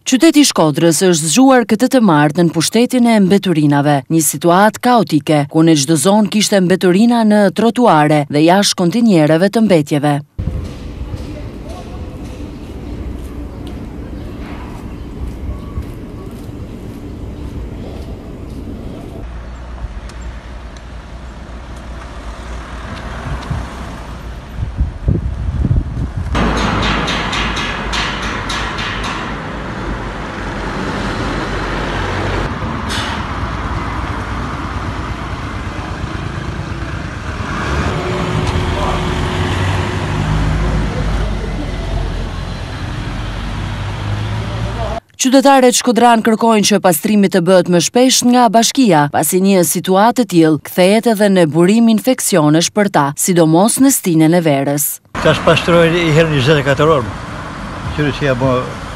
Qyteti i Shkodrës është zgjuar këtë të martën në pushtetin e mbeturinave, një situatë kaotike, ku në çdo zonë kishte mbeturina në trotuare dhe jashtë kontinjereve të mbetjeve. Qytetarët shkodran kërkojnë që pastrimi të bëhet më shpesh nga bashkia, pasi një situatë të tillë kthehet edhe në burim infeksionesh për ta, sidomos në stinën e verës. Tash pastrojnë i herë 24 orë. Qyre që ja bo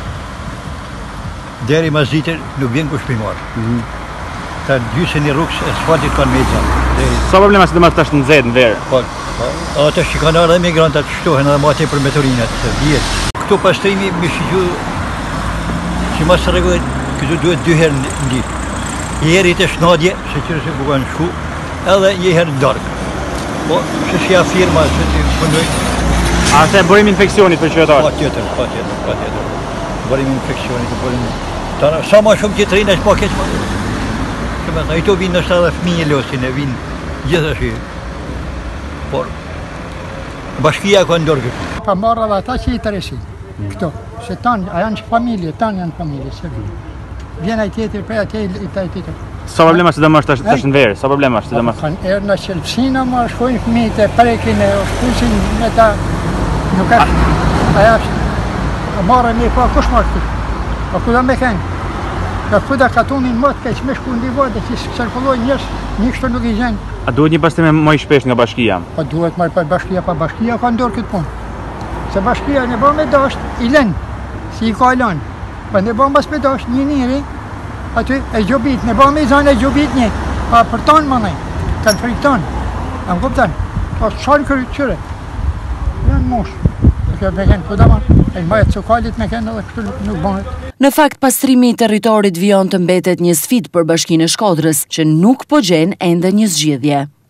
deri mas ditër nuk vjen kush pimar. Ta gjysën i rrugës e asfaltit kanë meca. Sa problema si të mas tash në zedë në verë? Po, ata që kanë ardhe emigrantat shtohen edhe ma tepër mbeturinat, vjetë. Këto pastrimi më shigju që mas të regullet, këtu duhet 2 herë në ditë. Një herë i të shnadje, se qërë se bukan shku, edhe një herë në darkë. Po, që shja firma, që të pëndojnë. A se bërim infekcionit për qytetarë? Pa tjetër. Bërim infekcionit, bërim... Sa ma shumë që të rinë, është pa keq ma. Që me thë, i to vinë nështë edhe fëmijë losin, e vinë gjithashtë. Por, bashkia ka ndorë këtë. Pa marrë dhe ata që i të resi, këto. Se tanë, a janë që familje, tanë janë familje, se vjen aj tjetër, për atje i taj tjetër. Sa problema që dhe më është tash në verë? Sa problema që dhe më është? Kanë erë në qelpsina, më shkojnë fëmijët e prekin e shkusin me ta, nuk është, aja është, a marrë me pa, kush marrë këtë? A ku da me kënë? Ka kuda katunin më të keq, me shku në divojt, dhe që cirkulloj njës, një kështë nuk i gjenë. A duhet një pastrim më i shpesh nga bashkia? Pa duhet marrë pa bashkia ka ndorë këtë punë. Se bashkia në bërë me dasht, i lenë. Si i ka lanë, për në bëmë bas për dash një njëri, aty e gjobit, në bëmë i zanë e gjobit një, pa për tanë më nej, kanë frikë tanë, a më kuptan, pa shanë kërë qëre, janë moshë, dhe kjo me kënë këda marë, e në majtë cukallit me kënë edhe kështu nuk bëhet. Në fakt, pastrimi i territorit vijon të mbetet një sfidë për Bashkinë e Shkodrës, që nuk po gjen ende një zgjidhje.